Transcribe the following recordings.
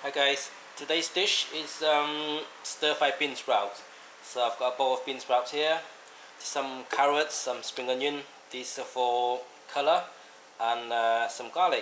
Hi guys, today's dish is stir-fry bean sprouts. So I've got a bowl of bean sprouts here, some carrots, some spring onion, these are for color, and some garlic.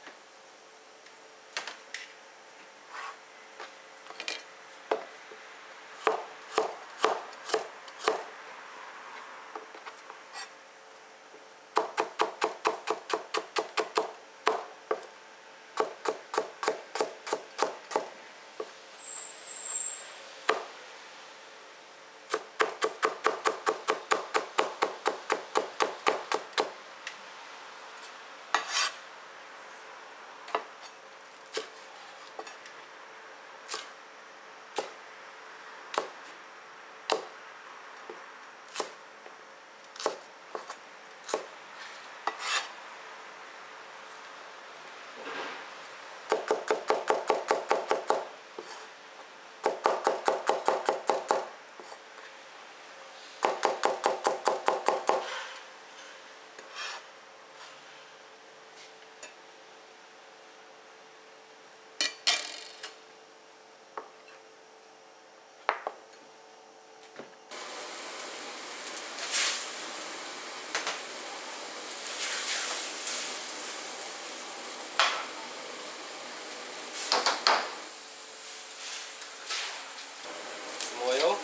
Oil,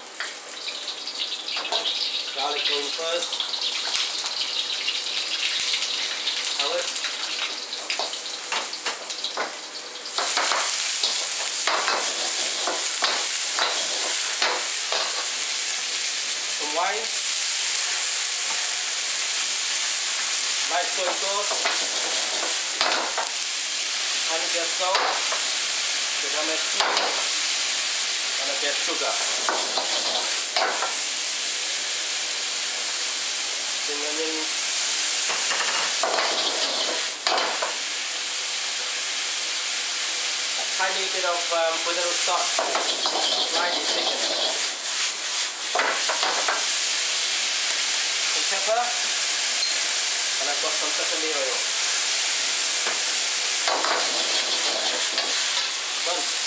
garlic going first, carrot, some wine, light soy sauce, tiny bit of salt, bit of MSG, and a bit of sugar. Spring onion, a tiny bit of potato starch, slightly thickened. Some pepper, and I've got some sesame oil. Done.